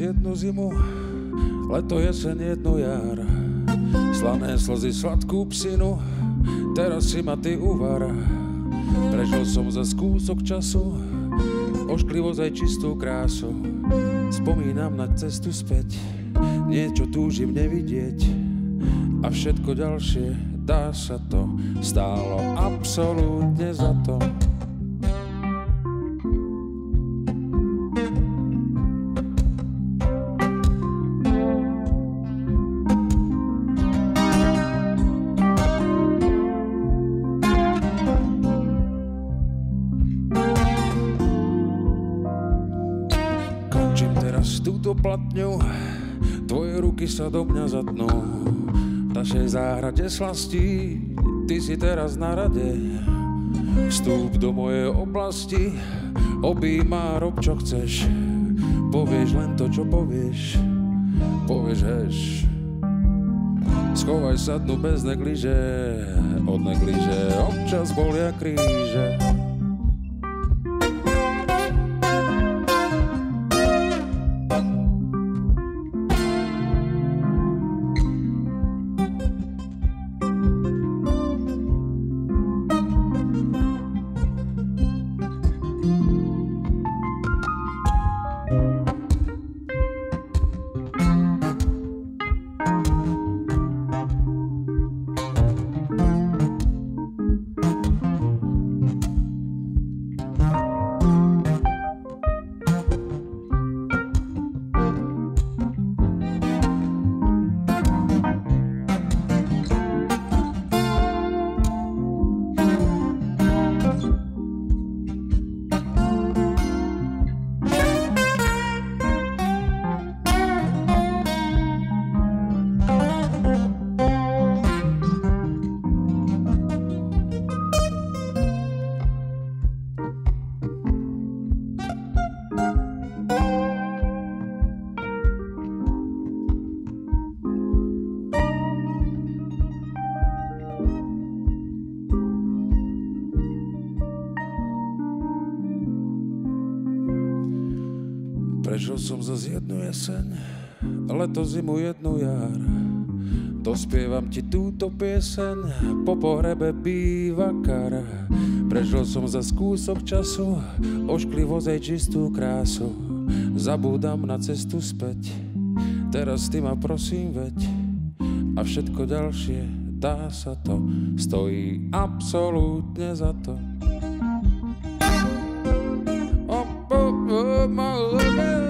jednu zimu, leto, jeseň, jednu jar. Slané slzy, sladkú psinu, teraz si ma ty uvar. Prežil som za kúsok času, ošklivosť aj čistú krásu. Spomínam na cestu späť, niečo túžim nevidieť. A všetko ďalšie, dá sa to, stálo absolútne za to. Túto platňu, tvoje ruky sa do mňa zatnú. V našej záhrade slastí, ty si teraz na rade. Vstúp do mojej oblasti, objíma, rob čo chceš. Povieš len to, čo povieš, povieš heš. Schovaj sa dnu bez negliže, od negliže občas bolia kríže. Prežil som zas jednu jeseň, leto, zimu, jednu jar. Dospievam ti túto pieseň, po pohrebe býva kara. Prežil som zas kúsok času, ošklivosť aj čistú krásu. Zabúdam na cestu späť, teraz ty ma prosím veď. A všetko ďalšie, dá sa to, stojí absolútne za to. My love.